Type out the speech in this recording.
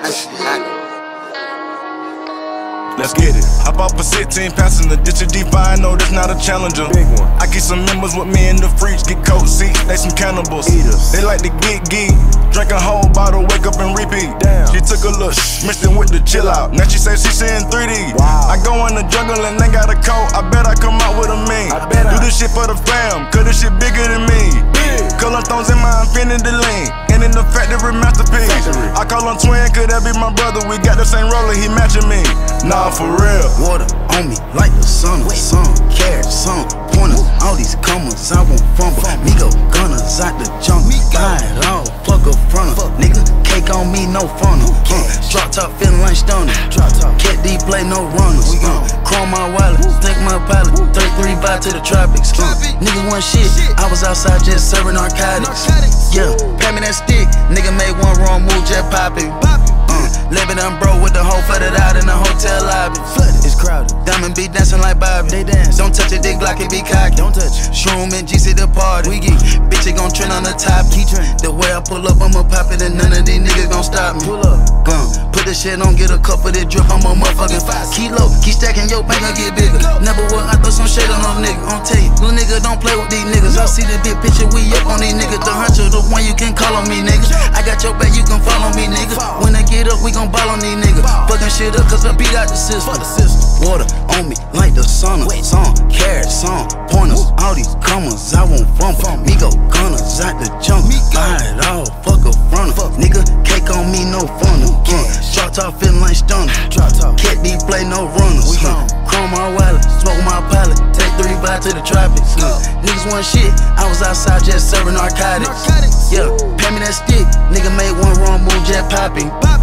Let's get it. Hop off a 16 passenger, ditch a D5, no, that's not a challenger. Big one. I keep some members with me in the freaks, get coat seats, they some cannibals. Eaters. They like to get geek, drink a whole bottle, wake up and repeat. Damn. She took a look, mixed it with the chill out. Now she say she seeing 3D. Wow. I go in the jungle and they got a coat, I bet I come out with a mean. Do this shit for the fam, cause this shit bigger than me. Color thorns in my infinity lane, and in the factory masterpiece. I call him twin, could that be my brother? We got the same roller, he matching me. Nah, for real. Water on me like the sun, some carrots, some pointers. All these comers, I won't fumble. Me go gunners out the jungle. Got it all, fuck up front of nigga. Cake on me, no funnel. Drop top, feeling like stunner. Cat D play, no runners. Chrome my wallet, take my pallet. 335 to the tropics. Niggas want shit, I was outside just serving narcotics. Yeah, pat me that stick. Nigga made one wrong move, just poppin'. Living on bro with the whole flooded out in the hotel lobby. It's crowded. Diamond be dancing like Bobby. They dance. Don't touch a dick like it be cocky. Don't touch it. Shroom and GC the party. We geek. Bitch, it gon' trend on the top. Keep trend. The way I pull up, I'ma pop it and none of these niggas gon' stop me. Pull up. Put the shit on, get a cup of that drip. I'm a motherfucking 5 kilo. Keep stacking your bank, gon' get bigger. Never will I throw some shade on no nigga. I'll tell you, little nigga don't play with these niggas. I see the big picture, we up on these niggas. The hunter, the one you can call on me, nigga. I got your back, you can follow me, nigga. When I get up, we gon' ball on these niggas. Fucking shit up, cause I beat out the system. Water on me like the sun. Some carrots, some pointers. All these comers, I won't fumble. Me go gunners out the jungle. Buy it all, fuck up front of nigga. Cake on me, no funnel. Drop top, feeling like stunner. Cat D play, no runners. Chrome my wallet, smoke my pallet. Take 35 to the tropics. Niggas want shit, I was outside just serving narcotics. Yeah, pat me that stick. Nigga made one wrong move, just popping.